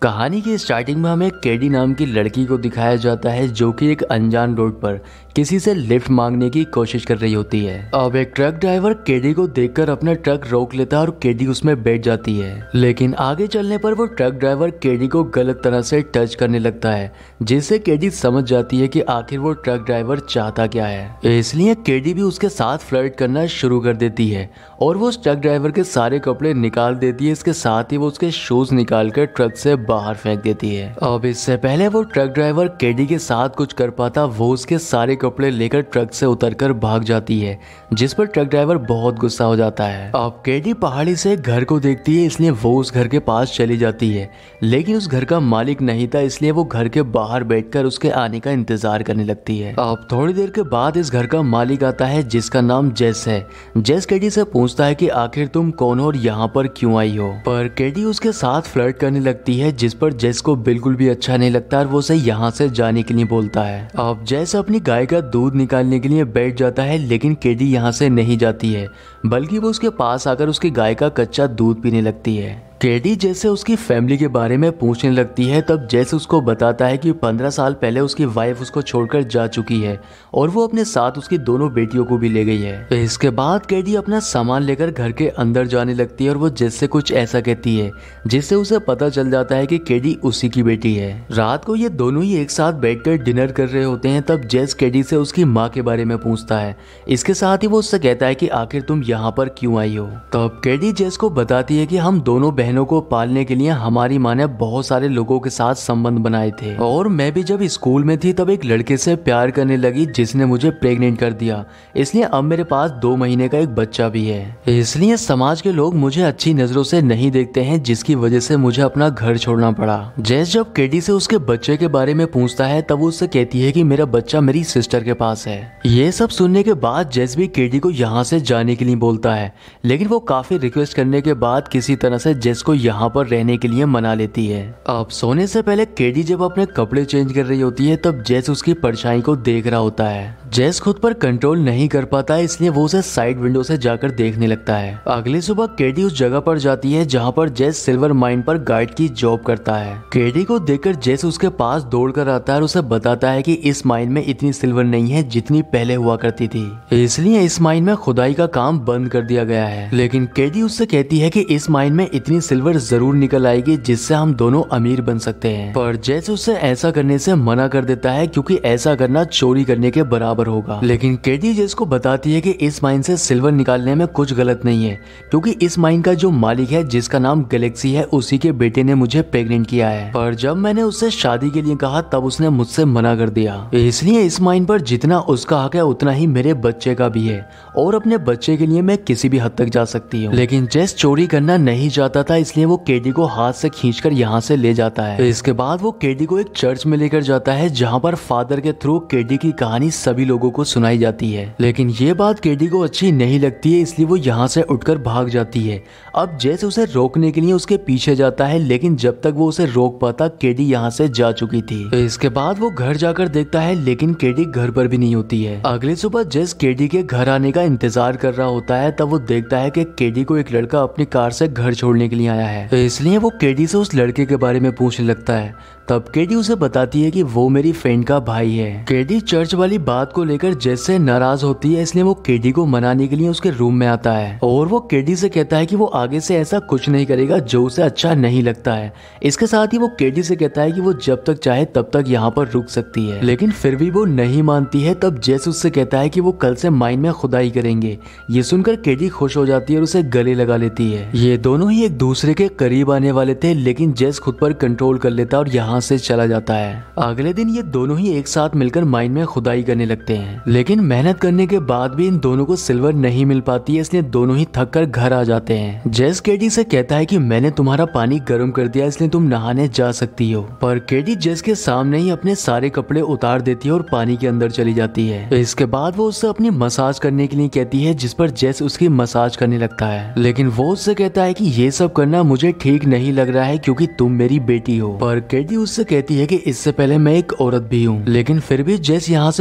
कहानी की स्टार्टिंग में हमें केडी नाम की लड़की को दिखाया जाता है जो कि एक अनजान रोड पर किसी से लिफ्ट मांगने की कोशिश कर रही होती है। अब एक ट्रक ड्राइवर केडी को देखकर अपना ट्रक रोक लेता है और केडी उसमें बैठ जाती है, लेकिन आगे चलने पर वो ट्रक ड्राइवर केडी को गलत तरह से टच करने लगता है, जिससे केडी समझ जाती है कि आखिर वो ट्रक ड्राइवर चाहता क्या है। इसलिए केडी भी उसके साथ फ्लर्ट करना शुरू कर देती है और वो उस ट्रक ड्राइवर के सारे कपड़े निकाल देती है। इसके साथ ही वो उसके शूज निकाल कर ट्रक से बाहर फेंक देती है। अब इससे पहले वो ट्रक ड्राइवर केडी के साथ कुछ कर पाता, वो उसके सारे कपड़े लेकर ट्रक से उतरकर भाग जाती है, जिस पर ट्रक ड्राइवर बहुत गुस्सा हो जाता है। अब केडी पहाड़ी से घर को देखती है, इसलिए वो उस घर के पास चली जाती है, लेकिन उस घर का मालिक नहीं था, इसलिए वो घर के बाहर बैठकर उसके आने का इंतजार करने लगती है। अब थोड़ी देर के बाद इस घर का मालिक आता है, जिसका नाम जेस है। जेस केडी से पूछता है कि आखिर तुम कौन हो और यहाँ पर क्यों आई हो, पर केडी उसके साथ फ्लर्ट करने लगती है, जिस पर जेस को बिल्कुल भी अच्छा नहीं लगता और वो उसे यहाँ से जाने के लिए बोलता है। अब जेस अपनी गाय का दूध निकालने के लिए बैठ जाता है, लेकिन केडी यहाँ से नहीं जाती है, बल्कि वो उसके पास आकर उसकी गाय का कच्चा दूध पीने लगती है। केडी जैसे उसकी फैमिली के बारे में पूछने लगती है, तब जैसे उसको बताता है कि 15 साल पहले उसकी वाइफ उसको छोड़कर जा चुकी है और वो अपने साथ उसकी दोनों बेटियों को भी ले गई है। इसके बाद केडी अपना सामान लेकर घर के अंदर जाने लगती है और वो जेस से कुछ ऐसा कहती है, जिससे उसे पता चल जाता है कि केडी उसी की बेटी है। रात को ये दोनों ही एक साथ बैठकर डिनर कर रहे होते हैं, तब जेस केडी से उसकी माँ के बारे में पूछता है। इसके साथ ही वो उससे कहता है कि आखिर तुम यहाँ पर क्यों आई हो। तब केडी जेस को बताती है कि हम दोनों बहनों को पालने के लिए हमारी माँ ने बहुत सारे लोगों के साथ संबंध बनाए थे और मैं भी जब स्कूल में थी तब एक लड़के से प्यार करने लगी, जिसने मुझे प्रेग्नेंट कर दिया, इसलिए अब मेरे पास 2 महीने का एक बच्चा भी है। इसलिए समाज के लोग मुझे अच्छी नजरों से नहीं देखते हैं, जिसकी वजह से मुझे अपना घर छोड़ना पड़ा। जेस जब केडी से उसके बच्चे के बारे में पूछता है, तब वो उससे कहती है कि मेरा बच्चा मेरी सिस्टर के पास है। ये सब सुनने के बाद जेस भी केडी को यहाँ से जाने के लिए बोलता है, लेकिन वो काफी रिक्वेस्ट करने के बाद किसी तरह से जेस को यहाँ पर रहने के लिए मना लेती है। अब सोने से पहले केडी जब अपने कपड़े चेंज कर रही होती है, तब जेस उसकी परछाई को देख रहा होता है। जेस खुद पर कंट्रोल नहीं कर पाता है, इसलिए वो उसे साइड विंडो से जाकर देखने लगता है। अगली सुबह केडी उस जगह पर जाती है जहाँ पर जेस सिल्वर माइन पर गाइड की जॉब करता है। केडी को देखकर जेस उसके पास दौड़कर आता है और उसे बताता है कि इस माइन में इतनी सिल्वर नहीं है जितनी पहले हुआ करती थी, इसलिए इस माइन में खुदाई का काम बंद कर दिया गया है। लेकिन केडी उससे कहती है कि इस माइन में इतनी सिल्वर जरूर निकल आएगी जिससे हम दोनों अमीर बन सकते हैं, पर जेस उससे ऐसा करने से मना कर देता है, क्योंकि ऐसा करना चोरी करने के बराबर होगा। लेकिन केडी जेस को बताती है कि इस माइन से सिल्वर निकालने में कुछ गलत नहीं है, क्योंकि इस माइन का जो मालिक है, जिसका नाम गैलेक्सी है, उसी के बेटे ने मुझे प्रेग्नेंट किया है, पर जब मैंने उससे शादी के लिए कहा तब उसने मुझसे मना कर दिया, इसलिए इस माइन पर जितना उसका हक है उतना ही मेरे बच्चे का भी है और अपने बच्चे के लिए मैं किसी भी हद तक जा सकती हूँ। लेकिन जेस चोरी करना नहीं चाहता था, इसलिए वो केडी को हाथ से खींचकर यहाँ से ले जाता है। इसके बाद वो केडी को एक चर्च में लेकर जाता है, जहाँ पर फादर के थ्रू केडी की कहानी सभी लोगों को सुनाई जाती है। लेकिन ये बात केडी को अच्छी नहीं लगती है, इसलिए वो यहाँ से उठकर भाग जाती है। अब जेस उसे रोकने के लिए उसके पीछे जाता है, लेकिन जब तक वो उसे रोक पाता केडी यहाँ से जा चुकी थी। इसके बाद वो घर जाकर देखता है, लेकिन केडी घर पर भी नहीं होती है। अगली सुबह जेस केडी के घर आने का इंतजार कर रहा होता है, तब वो देखता है कि केडी को एक लड़का अपनी कार से घर छोड़ने के लिए आया है, इसलिए वो केडी से उस लड़के के बारे में पूछने लगता है। तब केडी उसे बताती है कि वो मेरी फ्रेंड का भाई है। केडी चर्च वाली बात को लेकर जेस से नाराज होती है, इसलिए वो केडी को मनाने के लिए उसके रूम में आता है और वो केडी से कहता है कि वो आगे से ऐसा कुछ नहीं करेगा जो उसे अच्छा नहीं लगता है। इसके साथ ही वो केडी से कहता है कि वो जब तक चाहे तब तक यहाँ पर रुक सकती है, लेकिन फिर भी वो नहीं मानती है। तब जेस उससे कहता है कि वो कल से माइन में खुदाई करेंगे। ये सुनकर केडी खुश हो जाती है और उसे गले लगा लेती है। ये दोनों ही एक दूसरे के करीब आने वाले थे, लेकिन जेस खुद पर कंट्रोल कर लेता और यहाँ से चला जाता है। अगले दिन ये दोनों ही एक साथ मिलकर माइन में खुदाई करने लगते हैं, लेकिन मेहनत करने के बाद भी इन दोनों को सिल्वर नहीं मिल पाती है, इसलिए दोनों ही थक कर घर आ जाते हैं। जेस केडी से कहता है कि मैंने तुम्हारा पानी गर्म कर दिया, इसलिए तुम नहाने जा सकती हो, पर केडी जेस के सामने ही अपने सारे कपड़े उतार देती है और पानी के अंदर चली जाती है। इसके बाद वो उससे अपनी मसाज करने के लिए कहती है, जिस पर जेस उसकी मसाज करने लगता है, लेकिन वो उससे कहता है कि ये सब करना मुझे ठीक नहीं लग रहा है, क्योंकि तुम मेरी बेटी हो। पर केडी उससे कहती है कि इससे पहले मैं एक औरत भी हूँ, लेकिन फिर भी जेस यहाँ से चला जाता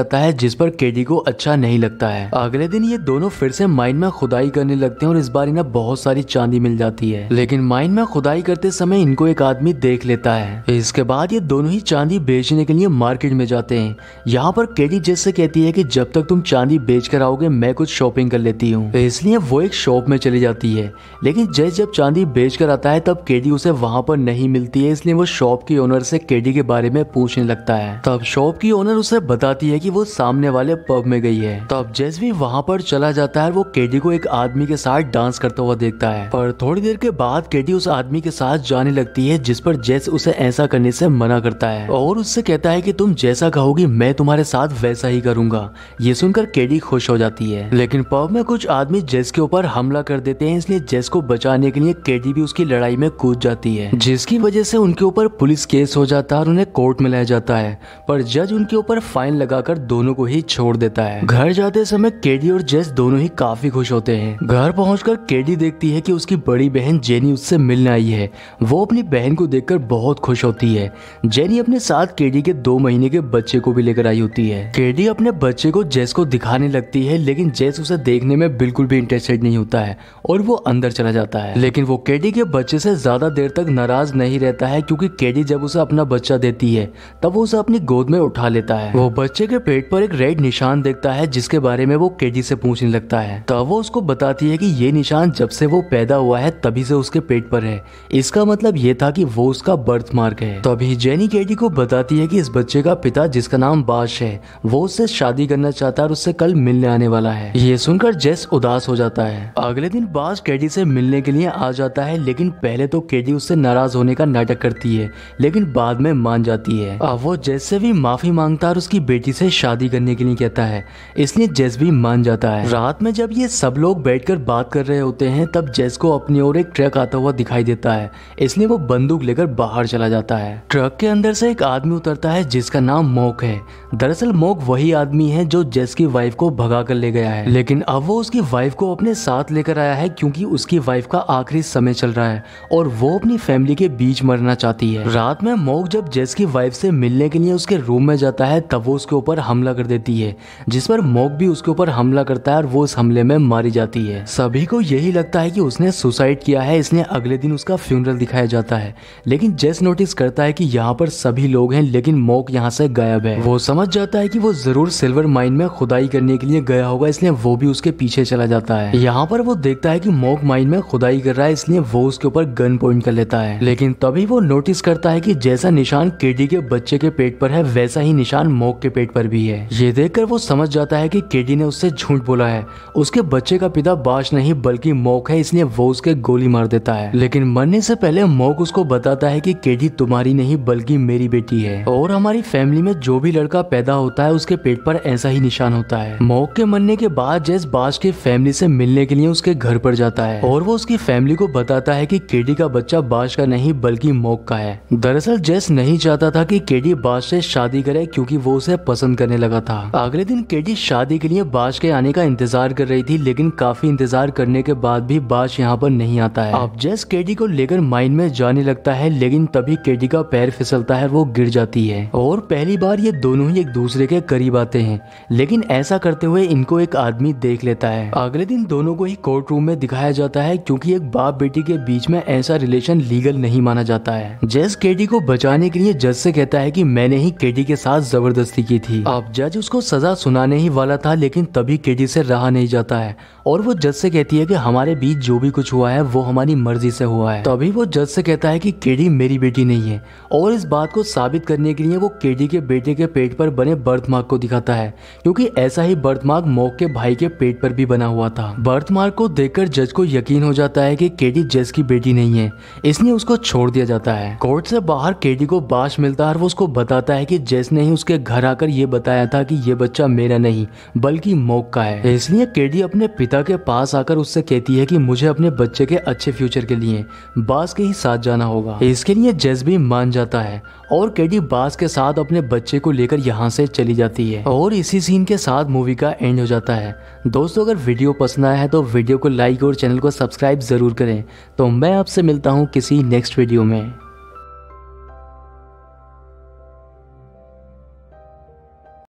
जाता है, जिस पर केडी को अच्छा नहीं लगता है। अगले दिन ये दोनों फिर से माइन में खुदाई करने लगते हैं और इस बार इन्हें बहुत सारी चांदी मिल जाती है। लेकिन माइन में खुदाई करते समय इनको एक आदमी देख लेता है। इसके बाद ये दोनों ही चांदी बेचने के लिए मार्केट में जाते हैं। यहाँ पर केडी जेस से कहती है कि जब तक तुम चांदी बेच कर आओगे मैं कुछ शॉपिंग कर लेती हूँ, इसलिए वो एक शॉप में चली जाती है। लेकिन जेस जब चांदी बेच कर आता है तब केडी उसे वहाँ पर नहीं मिलती है, इसलिए वो शॉप की ओनर से केडी के बारे में पूछने लगता है। तब शॉप की ओनर उसे बताती है कि वो सामने वाले पब में गई है। तब जेस भी वहाँ पर चला जाता है। वो केडी को एक आदमी के साथ डांस करता हुआ देखता है, पर थोड़ी देर के बाद केडी उस आदमी के साथ जाने लगती है, जिस पर जेस उसे ऐसा करने से मना करता है और उससे कहता है कि तुम जैसा कहोगी मैं तुम्हारे साथ वैसा ही करूंगा। ये सुनकर केडी खुश हो जाती है। लेकिन पब में कुछ आदमी जेस के ऊपर हमला कर देते हैं, इसलिए जेस को बचाने के लिए केडी भी उसकी लड़ाई में कूद जाती है, जिसकी वजह से उनके ऊपर पुलिस केस हो जाता है और उन्हें कोर्ट में लाया जाता है। पर जज उनके ऊपर फाइन लगाकर दोनों को ही छोड़ देता है। घर जाते समय केडी और जेस दोनों ही काफी खुश होते हैं। घर पहुंचकर केडी देखती है कि उसकी बड़ी बहन जेनी उससे मिलने आई है। वो अपनी बहन को देखकर बहुत खुश होती है। जेनी अपने साथ केडी के 2 महीने के बच्चे को भी लेकर आई होती है। केडी अपने बच्चे को जेस को दिखाने लगती है, लेकिन जेस उसे देखने में बिल्कुल भी इंटरेस्टेड नहीं होता है और वो अंदर चला जाता है। लेकिन वो केडी के बच्चे से ज्यादा देर तक नाराज नहीं रहता है, क्योंकि केडी जब उसे अपना बच्चा देती है तब वो उसे अपनी गोद में उठा लेता है। वो बच्चे के पेट पर एक रेड निशान देखता है, जिसके बारे में वो केडी से पूछने लगता है। तब वो उसको बताती है कि ये निशान जब से वो पैदा हुआ है तभी से उसके पेट पर है। इसका मतलब ये था कि वो उसका बर्थ मार्क है। तभी जेनी केडी को बताती है कि इस बच्चे का पिता, जिसका नाम बाश है, वो उससे शादी करना चाहता है और उससे कल मिलने आने वाला है। ये सुनकर जेस उदास हो जाता है। अगले दिन बाश केडी से मिलने के लिए आ जाता है, लेकिन पहले तो केडी उससे नाराज होने का नाटक करती है, लेकिन बाद में मान जाती है। अब वो जेस से भी माफी मांगता है और उसकी बेटी से शादी करने के लिए कहता है, इसलिए जेस भी मान जाता है। रात में जब ये सब लोग बैठकर बात कर रहे होते हैं तब जेस को अपनी ओर एक ट्रक आता हुआ दिखाई देता है, इसलिए वो बंदूक लेकर बाहर चला जाता है। ट्रक के अंदर से एक आदमी उतरता है जिसका नाम मोक है। दरअसल मोक वही आदमी है जो जेस की वाइफ को भगा कर ले गया है, लेकिन अब वो उसकी वाइफ को अपने साथ लेकर आया है, क्योंकि उसकी वाइफ का आखिरी समय चल रहा है और वो अपनी फैमिली के बीच मरना चाहती है। रात में मोक जब जेस की वाइफ से मिलने के लिए उसके रूम में जाता है तब वो उसके ऊपर हमला कर देती है, जिस पर मोक भी उसके ऊपर हमला करता है और वो उस हमले में मारी जाती है। सभी को यही लगता है कि उसने सुसाइड किया है, इसलिए अगले दिन उसका फ्यूनरल दिखाया जाता है। लेकिन जेस नोटिस करता है कि यहाँ पर सभी लोग हैं, लेकिन मोक यहाँ से गायब है। वो समझ जाता है कि वो जरूर सिल्वर माइन में खुदाई करने के लिए गया होगा, इसलिए वो भी उसके पीछे चला जाता है। यहाँ पर वो देखता है कि मोक माइन में खुदाई कर रहा है, इसलिए वो उसके ऊपर गन पॉइंट कर लेता है। लेकिन तभी वो नोटिस करता है कि जैसा निशान केडी के बच्चे के पेट पर है वैसा ही निशान मोक के पेट पर भी है। ये देखकर वो समझ जाता है कि केडी ने उससे झूठ बोला है। उसके बच्चे का पिता बाश नहीं बल्कि मोक है, इसलिए वो उसके गोली मार देता है। लेकिन मरने से पहले मोक उसको बताता है कि केडी तुम्हारी नहीं बल्कि मेरी बेटी है और हमारी फैमिली में जो भी लड़का पैदा होता है उसके पेट पर ऐसा ही निशान होता है। मोक के मरने के बाद जेस बाश के फैमिली से मिलने के लिए उसके घर पर जाता है और वो उसकी फैमिली को बताता है कि केडी का बच्चा बाश का नहीं बल्कि मोक का है। दरअसल जेस नहीं चाहता था कि केडी बाश से शादी करे, क्योंकि वो उसे पसंद करने लगा था। अगले दिन केडी शादी के लिए बाश के आने का इंतजार कर रही थी, लेकिन काफी इंतजार करने के बाद भी बाश यहाँ पर नहीं आता है। अब जेस केडी को लेकर माइन में जाने लगता है, लेकिन तभी केडी का पैर फिसलता है, वो गिर जाती है और पहली बार ये दोनों ही एक दूसरे के करीब आते हैं। लेकिन ऐसा करते हुए इनको एक आदमी देख लेता है। अगले दिन दोनों को ही कोर्ट रूम में दिखाया जाता है, क्योंकि एक बाप बेटी के बीच में ऐसा रिलेशन लीगल नहीं माना जाता है। जेस केडी को बचाने के लिए जज से कहता है कि मैंने ही केडी के साथ जबरदस्ती की थी। अब जज उसको सजा सुनाने ही वाला था, लेकिन तभी केडी से रहा नहीं जाता है और वो जज से कहती है कि हमारे बीच जो भी कुछ हुआ है वो हमारी मर्जी से हुआ है। तभी वो जज से कहता है कि केडी मेरी बेटी नहीं है और इस बात को साबित करने के लिए वो केडी के बेटे के पेट पर बने बर्थ मार्क को दिखाता है, क्योंकि ऐसा ही बर्थ मार्क मोक के भाई के पेट पर भी बना हुआ था। बर्थ मार्क को देखकर जज को यकीन हो जाता है कि केडी जेस की बेटी नहीं है, इसलिए उसको छोड़ दिया जाता है। कोर्ट से बाहर केडी को बाश मिलता है और वो उसको बताता है कि जेस ने ही उसके घर आकर ये बताया था कि ये बच्चा मेरा नहीं बल्कि मोक का है। इसलिए केडी अपने पिता के पास आकर उससे कहती है कि मुझे अपने बच्चे के अच्छे फ्यूचर के लिए बास के ही साथ जाना होगा। इसके लिए जेस भी मान जाता है और केडी बास के साथ अपने बच्चे को लेकर यहाँ से चली जाती है और इसी सीन के साथ मूवी का एंड हो जाता है। दोस्तों, अगर वीडियो पसंद आया है तो वीडियो को लाइक और चैनल को सब्सक्राइब जरूर करें। तो मैं आपसे मिलता हूँ किसी नेक्स्ट वीडियो में।